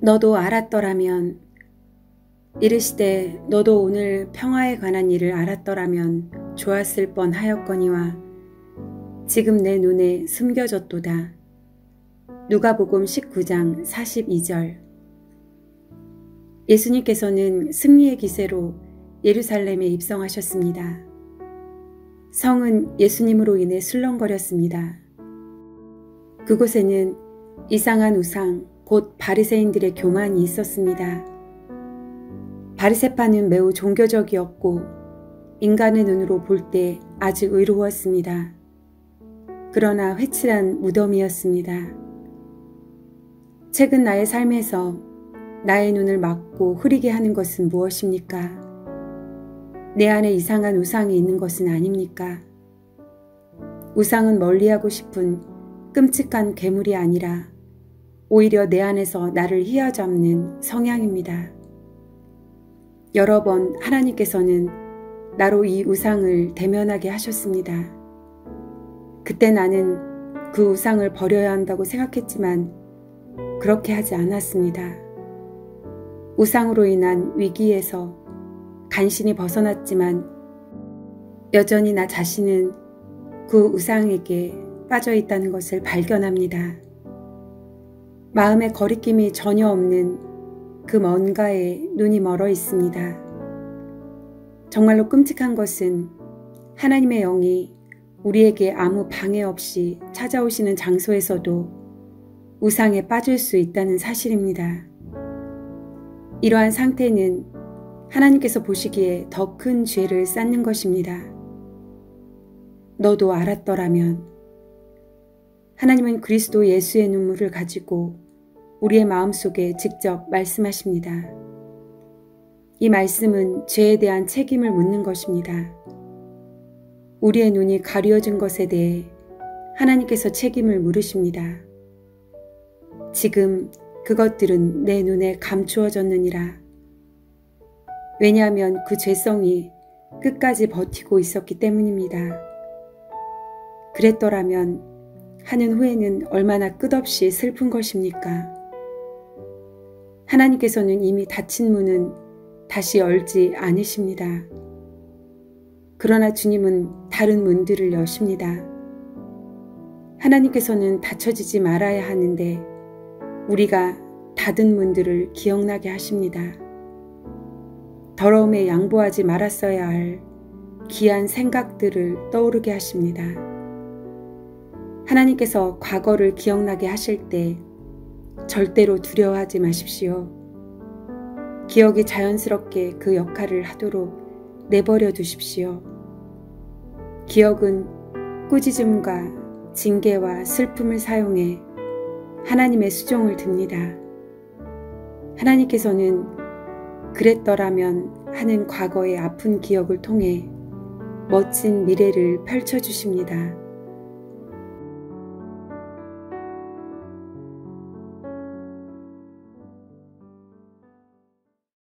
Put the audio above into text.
너도 알았더라면 이르시되 너도 오늘 평화에 관한 일을 알았더라면 좋았을 뻔하였거니와 지금 내 눈에 숨겨졌도다. 누가복음 19장 42절. 예수님께서는 승리의 기세로 예루살렘에 입성하셨습니다. 성은 예수님으로 인해 술렁거렸습니다. 그곳에는 이상한 우상, 곧 바리새인들의 교만이 있었습니다. 바리새파는 매우 종교적이었고 인간의 눈으로 볼 때 아주 의로웠습니다. 그러나 회칠한 무덤이었습니다. 최근 나의 삶에서 나의 눈을 막고 흐리게 하는 것은 무엇입니까? 내 안에 이상한 우상이 있는 것은 아닙니까? 우상은 멀리하고 싶은 끔찍한 괴물이 아니라 오히려 내 안에서 나를 휘어잡는 성향입니다. 여러 번 하나님께서는 나로 이 우상을 대면하게 하셨습니다. 그때 나는 그 우상을 버려야 한다고 생각했지만 그렇게 하지 않았습니다. 우상으로 인한 위기에서 간신히 벗어났지만 여전히 나 자신은 그 우상에게 빠져 있다는 것을 발견합니다. 마음에 거리낌이 전혀 없는 그 뭔가에 눈이 멀어 있습니다. 정말로 끔찍한 것은 하나님의 영이 우리에게 아무 방해 없이 찾아오시는 장소에서도 우상에 빠질 수 있다는 사실입니다. 이러한 상태는 하나님께서 보시기에 더 큰 죄를 쌓는 것입니다. 너도 알았더라면. 하나님은 그리스도 예수의 눈물을 가지고 우리의 마음속에 직접 말씀하십니다. 이 말씀은 죄에 대한 책임을 묻는 것입니다. 우리의 눈이 가려진 것에 대해 하나님께서 책임을 물으십니다. 지금 그것들은 내 눈에 감추어졌느니라. 왜냐하면 그 죄성이 끝까지 버티고 있었기 때문입니다. 그랬더라면 하는 후에는 얼마나 끝없이 슬픈 것입니까? 하나님께서는 이미 닫힌 문은 다시 열지 않으십니다. 그러나 주님은 다른 문들을 여십니다. 하나님께서는 닫혀지지 말아야 하는데 우리가 닫은 문들을 기억나게 하십니다. 더러움에 양보하지 말았어야 할 귀한 생각들을 떠오르게 하십니다. 하나님께서 과거를 기억나게 하실 때 절대로 두려워하지 마십시오. 기억이 자연스럽게 그 역할을 하도록 내버려 두십시오. 기억은 꾸짖음과 징계와 슬픔을 사용해 하나님의 수종을 듭니다. 하나님께서는 그랬더라면 하는 과거의 아픈 기억을 통해 멋진 미래를 펼쳐주십니다.